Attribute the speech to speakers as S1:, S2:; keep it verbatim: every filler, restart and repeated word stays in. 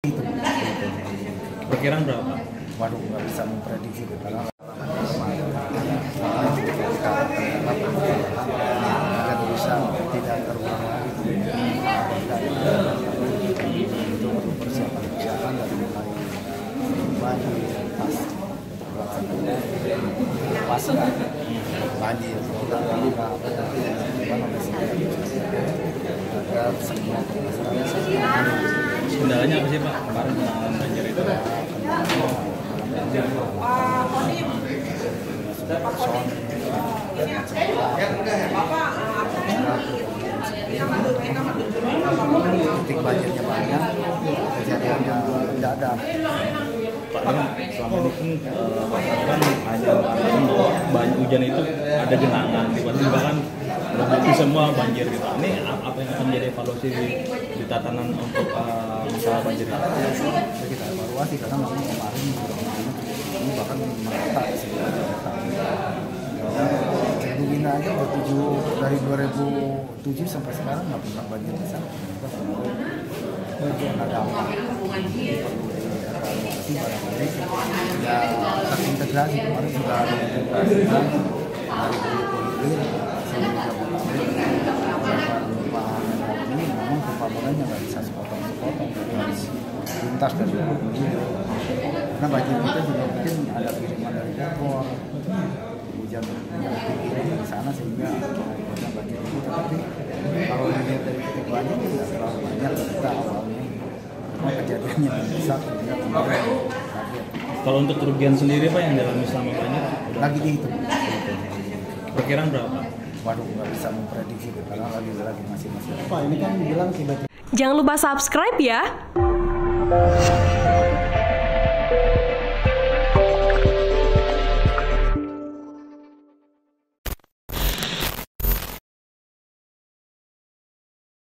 S1: Itu.
S2: Perkiraan berapa?
S1: Waduh, nggak bisa memprediksi karena agar bisa tidak terulang lagi. Itu perlu persiapan persiapan dari mulai banjir, pas pas banjir, kita nggak agar semua
S2: Kendalanya apa sih Pak kemarin penanganan banjir itu?
S1: Titik banjirnya banyak, kejadiannya tidak ada.
S2: Pak, selama ini kan kan hanya banyak hujan itu ada genangan, tiba-tiba kan berhenti semua banjir gitu. Ini apa yang akan menjadi evaluasi di, di tatanan untuk uh, masalah banjir ini?
S1: Kita evaluasi karena memang kemarin ini bahkan merata sebenarnya. Cendugina aja udah tujuh dari dua ribu tujuh sampai sekarang nggak pernah banjir besar. Kita ada apa? Barangkali ya terintegrasi kemarin sudah ada integrasikan dari Hulu sampai Jabodetabek. Beberapa ini memang pembangunannya nggak bisa sepotong-sepotong, harus lintas dari Hulu. Karena banjir kita juga mungkin ada kiriman dari Bogor, hujan tinggi di sana sehingga banyak banjir itu. Tapi kalau dilihat dari titik banjir tidak terlalu banyak kita awalnya. Karena kejadiannya besar sehingga kemarin kaget.
S2: Kalau untuk kerugian sendiri Pak yang dialami selama banjir?
S1: Lagi dihitung.
S2: Perkiraan berapa?
S1: Waduh, nggak bisa memprediksi karena lagi lagi masih masih.
S3: Pak, ini kan bilang tiba-tiba.
S4: Jangan lupa subscribe ya.